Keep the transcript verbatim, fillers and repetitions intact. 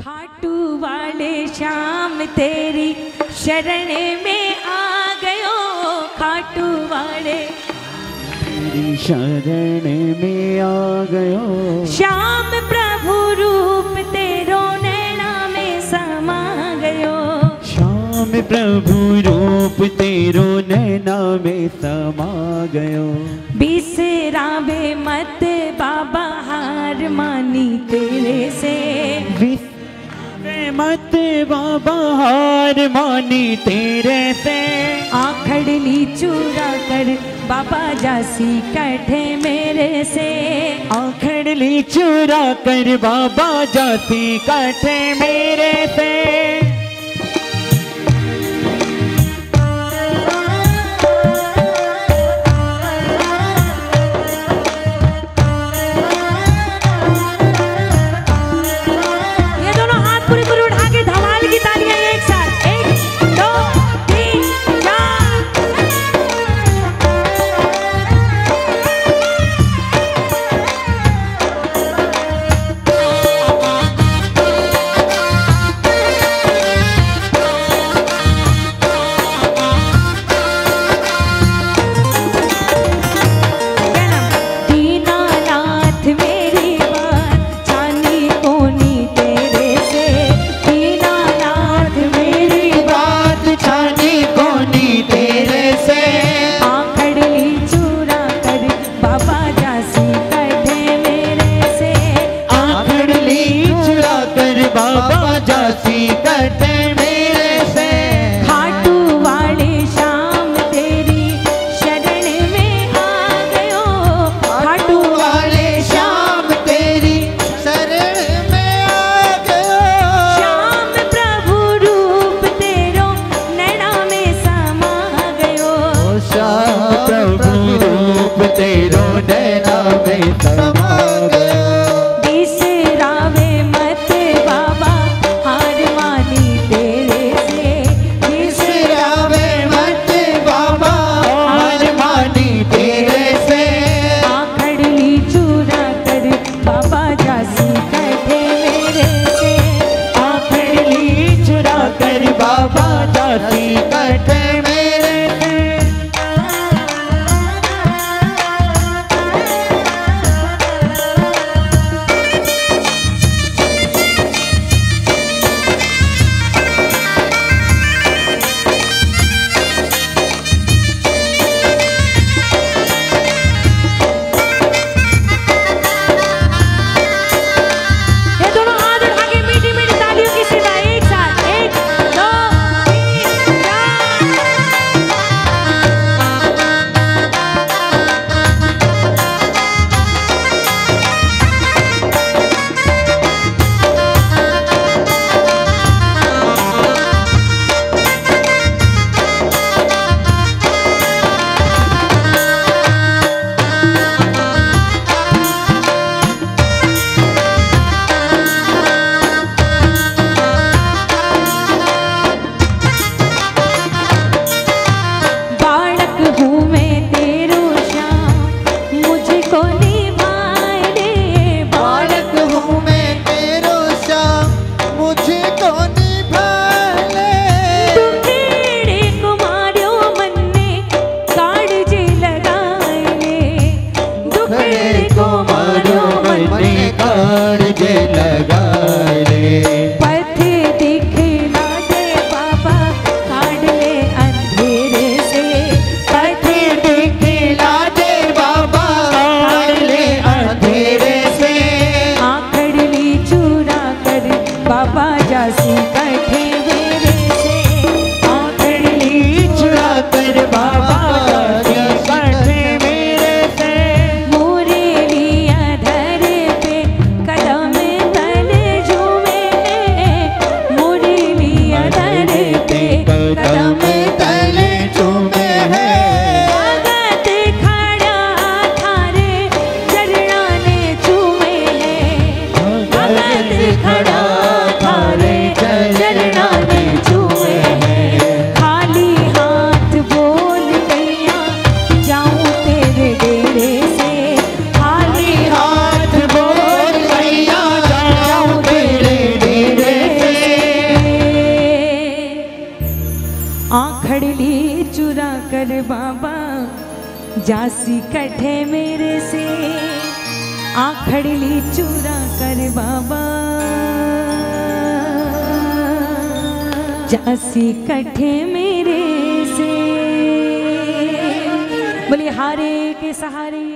खाटू वाले श्याम तेरी शरण में आ गयो, खाटू वाले तेरी शरण में आ गयो। श्याम प्रभु रूप तेरो नैना में समा गयो, श्याम प्रभु रूप तेरो नैना में समा गयो। बिसरावे मत बाबा हार मानी तेरे से, मत बाबा हार मानी तेरे से। आखड़ली चूरा कर बाबा जासी कठे मेरे से, आखड़ली चूरा कर बाबा जासी कठे मेरे से। कर बाबा जासी कठे मेरे से, आखड़ ली चूरा कर बाबा जासी कठे मेरे से। बोले हारे के सहारे